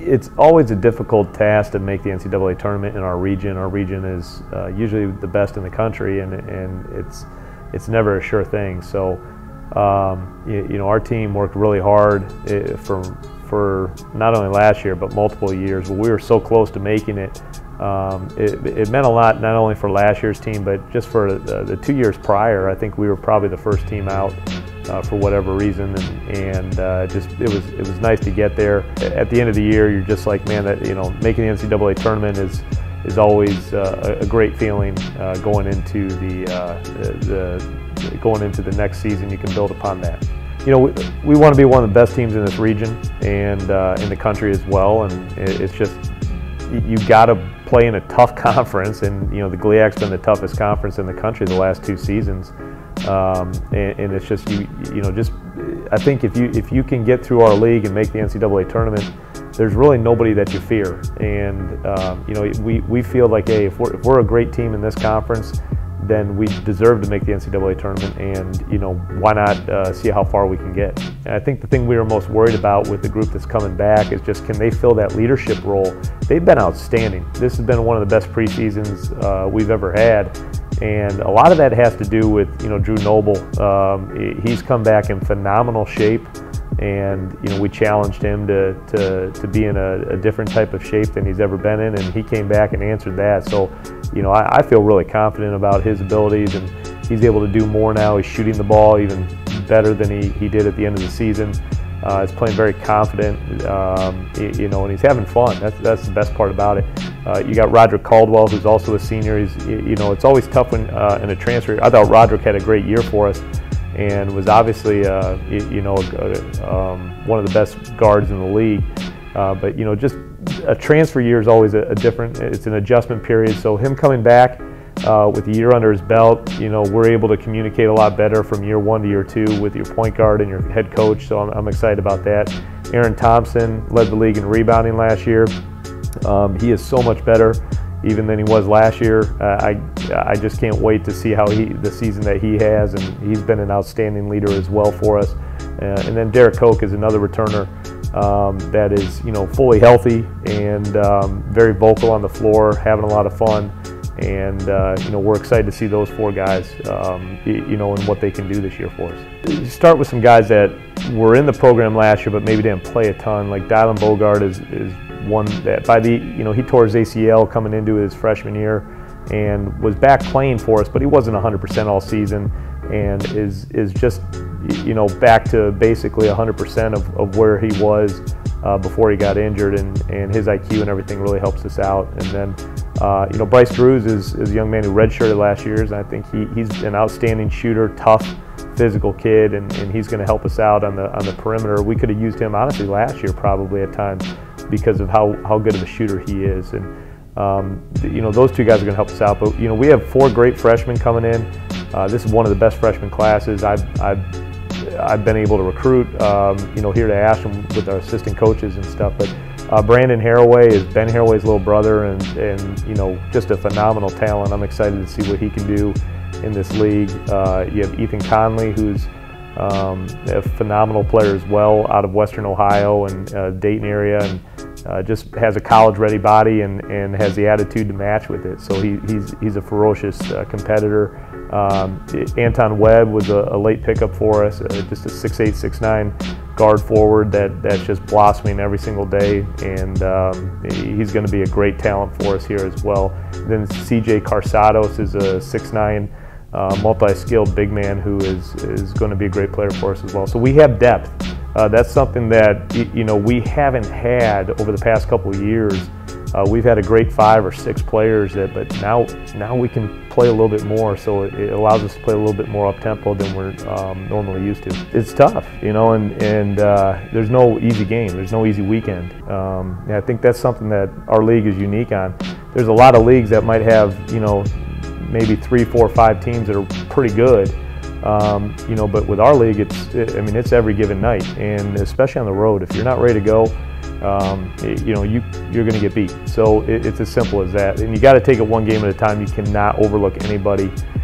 It's always a difficult task to make the NCAA tournament in our region. Our region is usually the best in the country, and it's never a sure thing. So, our team worked really hard for not only last year but multiple years. We were so close to making it. It meant a lot not only for last year's team but just for the 2 years prior. I think we were probably the first team out for whatever reason, and just it was nice to get there. At the end of the year, you're just like, man, that making the NCAA tournament is always a great feeling. Going into the next season, you can build upon that. We want to be one of the best teams in this region and in the country as well, and it's just you got to play in a tough conference, and the GLIAC's been the toughest conference in the country the last 2 seasons. And it's just I think if you can get through our league and make the NCAA tournament, there's really nobody that you fear. And we feel like, hey, if we're a great team in this conference, then we deserve to make the NCAA tournament, and why not see how far we can get. And I think the thing we were most worried about with the group that's coming back is just, can they fill that leadership role? They've been outstanding. This has been one of the best preseasons we've ever had. And a lot of that has to do with Drew Noble. He's come back in phenomenal shape, and we challenged him to be in a different type of shape than he's ever been in, and he came back and answered that. So I feel really confident about his abilities, and he's able to do more now. He's shooting the ball even better than he did at the end of the season. He's playing very confident, and he's having fun. That's the best part about it. You got Roderick Caldwell, who's also a senior. It's always tough when in a transfer. I thought Roderick had a great year for us, and was obviously one of the best guards in the league. But just a transfer year is always a different. It's an adjustment period. So him coming back with a year under his belt, we're able to communicate a lot better from year 1 to year 2 with your point guard and your head coach. So I'm excited about that. Aaron Thompson led the league in rebounding last year. He is so much better even than he was last year. I just can't wait to see how the season that he has, and he's been an outstanding leader as well for us. And then Derek Koch is another returner that is fully healthy and very vocal on the floor, having a lot of fun. And we're excited to see those 4 guys, and what they can do this year for us. You start with some guys that were in the program last year, but maybe didn't play a ton. Like Dylan Bogart is one that he tore his ACL coming into his freshman year, and was back playing for us, but he wasn't 100% all season, and is just back to basically 100% of where he was before he got injured, and his IQ and everything really helps us out. And then Bryce Drews is a young man who redshirted last year, and I think he's an outstanding shooter, tough, physical kid, and he's going to help us out on the perimeter. We could have used him honestly last year probably at times because of how good of a shooter he is. And those 2 guys are going to help us out. But we have 4 great freshmen coming in. This is one of the best freshman classes I've been able to recruit, here to Ashland with our assistant coaches and stuff. But Brandon Haraway is Ben Haraway's little brother, and just a phenomenal talent. I'm excited to see what he can do in this league. You have Ethan Conley, who's a phenomenal player as well, out of Western Ohio and Dayton area, and just has a college-ready body and has the attitude to match with it. So he's a ferocious competitor. Anton Webb was a late pickup for us, just a 6'8", 6'9" guard forward that's just blossoming every single day, and he's going to be a great talent for us here as well. Then CJ Carsados is a 6'9", multi-skilled big man who is going to be a great player for us as well. So we have depth. That's something that we haven't had over the past couple of years. We've had a great 5 or 6 players, but now we can play a little bit more, so it allows us to play a little bit more up-tempo than we're normally used to. It's tough, and there's no easy game. There's no easy weekend. And I think that's something that our league is unique on. There's a lot of leagues that might have, maybe 3, 4, 5 teams that are pretty good. But with our league, it's every given night, and especially on the road. If you're not ready to go, you're going to get beat. So it's as simple as that. And you got to take it one game at a time. You cannot overlook anybody.